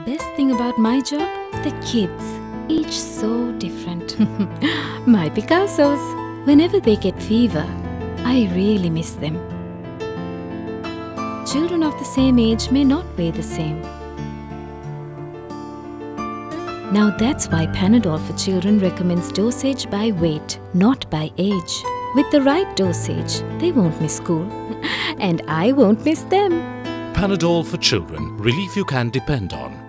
Best thing about my job? The kids. Each so different. My Picassos. Whenever they get fever, I really miss them. Children of the same age may not weigh the same. Now that's why Panadol for children recommends dosage by weight, not by age. With the right dosage, they won't miss school. And I won't miss them. Panadol for children. Relief you can depend on.